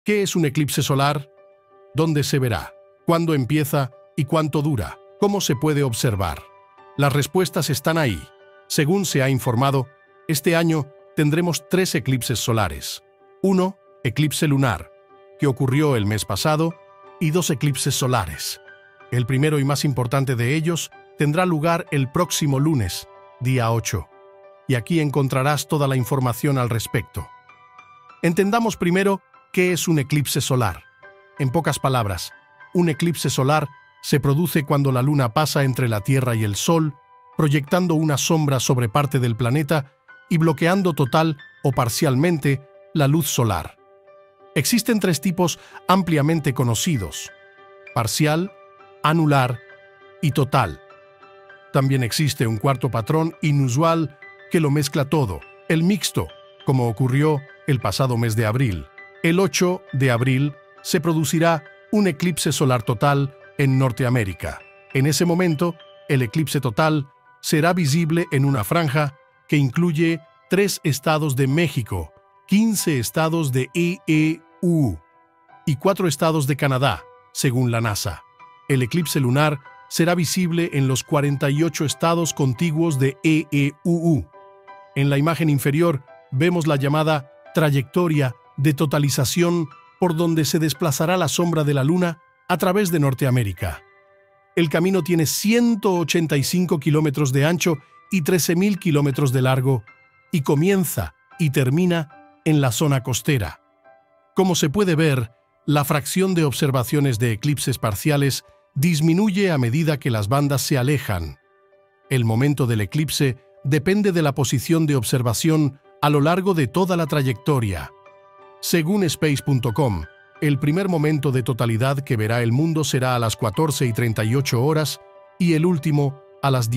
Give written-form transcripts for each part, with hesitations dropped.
¿Qué es un eclipse solar? ¿Dónde se verá? ¿Cuándo empieza y cuánto dura? ¿Cómo se puede observar? Las respuestas están ahí. Según se ha informado, este año tendremos 3 eclipses solares. 1, eclipse lunar, que ocurrió el mes pasado, y 2 eclipses solares. El primero y más importante de ellos tendrá lugar el próximo lunes, día 8. Y aquí encontrarás toda la información al respecto. Entendamos primero qué es un eclipse solar. En pocas palabras, un eclipse solar se produce cuando la luna pasa entre la Tierra y el Sol, proyectando una sombra sobre parte del planeta y bloqueando total o parcialmente la luz solar. Existen 3 tipos ampliamente conocidos: parcial, anular y total. También existe un cuarto patrón inusual que lo mezcla todo, el mixto, como ocurrió el pasado mes de abril. El 8 de abril se producirá un eclipse solar total en Norteamérica. En ese momento, el eclipse total será visible en una franja que incluye 3 estados de México, 15 estados de EU y 4 estados de Canadá, según la NASA. El eclipse lunar será visible en los 48 estados contiguos de EU. En la imagen inferior vemos la llamada trayectoria de totalización por donde se desplazará la sombra de la Luna a través de Norteamérica. El camino tiene 185 kilómetros de ancho y 13.000 kilómetros de largo y comienza y termina en la zona costera. Como se puede ver, la fracción de observaciones de eclipses parciales disminuye a medida que las bandas se alejan. El momento del eclipse depende de la posición de observación a lo largo de toda la trayectoria. Según Space.com, el primer momento de totalidad que verá el mundo será a las 14:38 horas y el último a las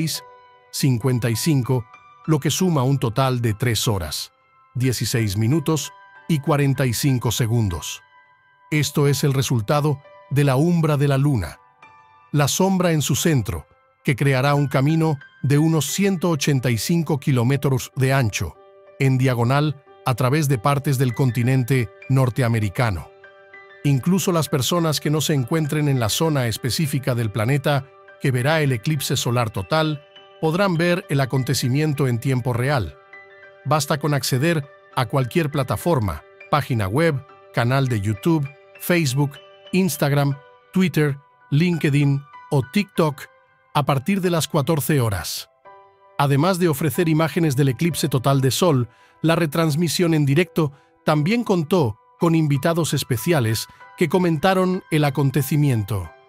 16:55, lo que suma un total de 3 horas, 16 minutos y 45 segundos. Esto es el resultado de la umbra de la Luna, la sombra en su centro, que creará un camino de unos 185 kilómetros de ancho, en diagonal a través de partes del continente norteamericano. Incluso las personas que no se encuentren en la zona específica del planeta que verá el eclipse solar total podrán ver el acontecimiento en tiempo real. Basta con acceder a cualquier plataforma, página web, canal de YouTube, Facebook, Instagram, Twitter, LinkedIn o TikTok a partir de las 14 horas. Además de ofrecer imágenes del eclipse total de Sol, la retransmisión en directo también contó con invitados especiales que comentaron el acontecimiento.